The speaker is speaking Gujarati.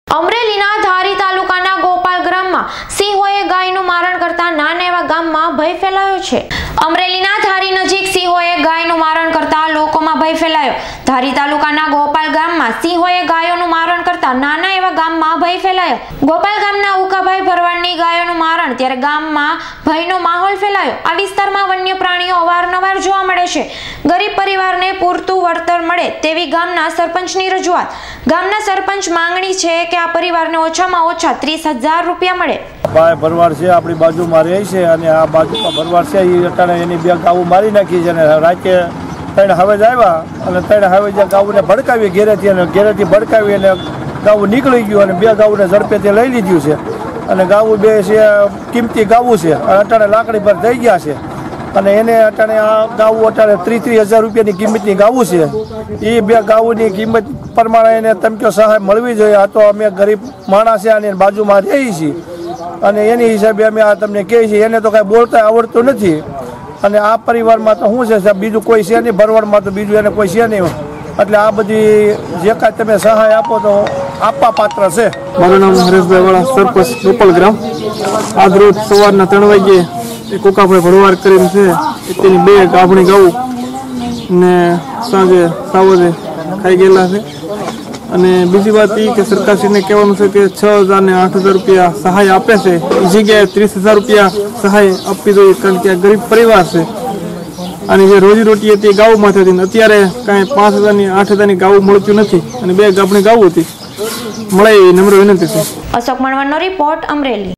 અમરેલીના ધારી તાલુકાના ગોપાલ ગ્રામમાં સિંહોએ ગાયનું મારણ કરતા નાના એવા ગામમાં ભય ફેલાયો છે। અમરેલીના ધારી નજીક સિંહોએ ગાયનું મારણ કરતા લોકોમાં ભય ફેલાયો। ધારી તાલુકાના ગોપાલ ગામમાં સિંહોએ ગાયોનું મારણ કરતા નાના એવા ગામમાં ભય ફેલાયો। ગોપાલ ગામના ઉકાભાઈ ભરવાડની ગાયોનું મારણ ત્યારે ગામમાં ભયનો માહોલ ફેલાયો। આ વિસ્તારમાં વન્ય પ્રાણીઓ અવારનવાર જોવા મળે છે। ગરીબ પરિવારને પૂરતું વળતર મળે તેવી ગામના સરપંચની રજૂઆત। ગામના સરપંચ માંગણી છે કે આ પરિવારને ઓછામાં ઓછા 30,000 રૂપિયા મળે। ભાઈ ભરવાડ છે આપણી બાજુમાં રહે છે અને આ બાજુમાં ભરવાડ છે એ અટાણે એની બે ગાવું મારી નાખી છે અને રાતે 3 હવેજ આવ્યા અને 3 હવેજ ગાવુંને ભડકાવી ઘેરેથી ભડકાવી અને ગાવું નીકળી ગયું અને 2 ગાવુંને ઝડપેથી લઈ લીધું છે અને ગાવું 2 છે કિંમતી ગાવું છે અટાણે લાકડી પર થઈ ગયા છે અને એને અટાણે આ ગાવું અટાણે 30,000 રૂપિયાની કિંમતની ગાવું છે। એ 2 ગાવુંની કિંમત પ્રમાણે એને તમક્યો સહાય મળવી જોઈએ। આ તો અમે ગરીબ માણસ છે અને બાજુમાં રહીએ છીએ અને એની હિસાબે અમે આ તમને કહીએ છીએ। એને તો કાંઈ બોલતા આવડતું નથી અને આ પરિવારમાં તો શું છે સાહેબ બીજું કોઈ છે નહીં, ભરવાડમાં તો બીજું એને કોઈ છે નહીં, એટલે આ બધી જે કાંઈ તમે સહાય આપો તો આપવા પાત્ર છે। મારું નામ હરેશભાઈ વાળા, સરપંચ ગોપાલ ગ્રામ। આજ રોજ સવારના 3 વાગ્યે એક ઉકાભાઈ ભરવાડ કરીને છે તેની 2 ગાભણી ગાવું ને સાંજે સાવજે ખાઈ ગયેલા છે। અને બીજી વાત એ કે સરકારશ્રીને કહેવાનું છે કે 6,000 ને 8,000 રૂપિયા સહાય આપે છે એ જગ્યાએ 30,000 રૂપિયા સહાય આપવી જોઈએ, કારણ કે આ ગરીબ પરિવાર છે અને જે રોજીરોટી હતી એ ગાઉમાંથી હતી, અત્યારે કાંઈ 5,000 ની 8,000 ની ગાવું મળતું નથી અને 2 ગાભણી ગાવું હતી, મળે એ નમ્ર વિનંતી છે। અશોક મણવરનો રિપોર્ટ, અમરેલી।